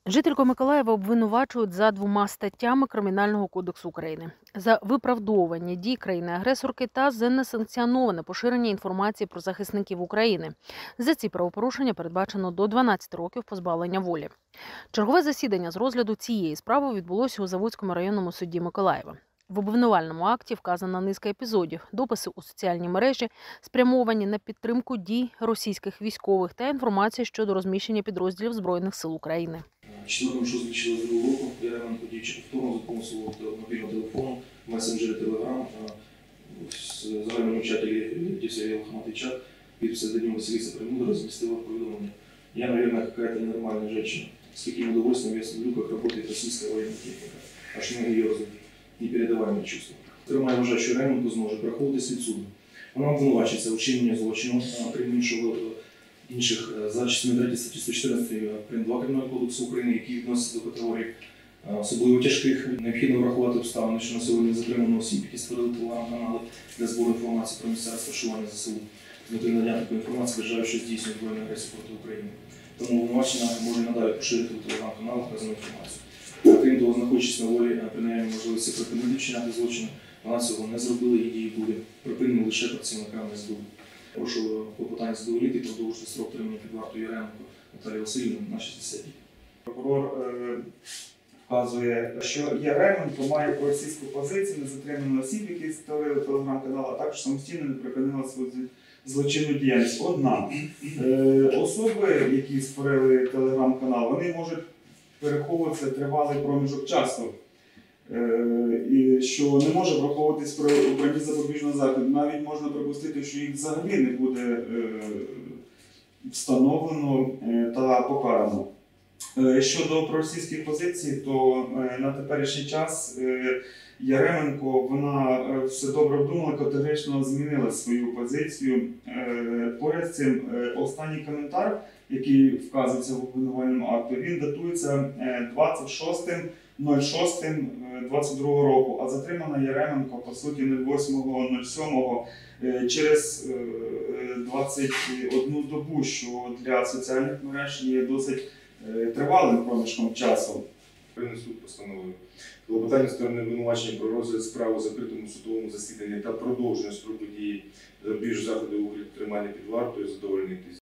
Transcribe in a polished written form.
Жительку Миколаєва обвинувачують за 2 статтями Кримінального кодексу України: за виправдовування дій країни-агресорки та за несанкціоноване поширення інформації про захисників України. За ці правопорушення передбачено до 12 років позбавлення волі. Чергове засідання з розгляду цієї справи відбулося у Заводському районному суді Миколаєва. В обвинувальному акті вказана низка епізодів, дописи у соціальній мережі, спрямовані на підтримку дій російських військових та інформація щодо розміщення підрозділів Збройних сил України. 4.06.2022 року Яременко дівчина повторно за допомогою свого мобільного телефону, месенджері Telegram, в загальному чаті «Дівся Лохматий чат» під псевдонімом Василиса Примуда разместила повідомлення: «Я, наверное, какая-то ненормальная женщина. С каким удовольствием я смотрю, как работает российская военная техника. Аж мы ее непередаваемые чувства». Тримає вважає, що Яременко зможе переховуватись від суду. Вона обвинувачується у вчиненні злочину, крім інших, за частиною 3 статті 114 прим. 2 Кримінального кодексу України, які відносяться до категорії особливо тяжких. Необхідно врахувати обставини, що на сьогодні затримано осіб, які створили телеграм-канали для збору інформації про місця розташування ЗСУ. З метою надання такої інформації вважаю, що здійснює збройну агресію проти України. Тому обвинувачена може надалі поширити у телеграм-каналах вказану інформацію. Крім того, знаходячись на волі при наявній можливості припинити вчиняти злочини, вона цього не зробила, і дії були припинені лише працівниками СБУ. Прошу клопотання задовольнити і продовжити строк тримання під вартою Яременко Наталії Васильівни на 60 днів. Прокурор вказує, що Яременко має проросійську позицію, не затримано осіб, які створили телеграм-канал, а також самостійно не припинила свою злочинну діяльність. Однак особи, які створили телеграм-канал, вони можуть переховуватися тривалий проміжок часу, і що не може враховуватись при обранні запобіжного заходу. Навіть можна припустити, що їх взагалі не буде встановлено та покарано. Щодо проросійських позицій, то на теперішній час Яременко, вона все добре обдумала, категорично змінила свою позицію. Поряд з цим, останній коментар, який вказується в обвинувальному акті, він датується 26.06.22 року, а затримана Яременко, по суті, 08.07 через 21 добу, що для соціальних мереж є досить тривалим проміжком часу. Суд постановив клопотання сторони обвинувачення про розгляд справи у закритому судовому засіданні та продовження строку дії запобіжного заходу у вигляді тримання під вартою задовольнити.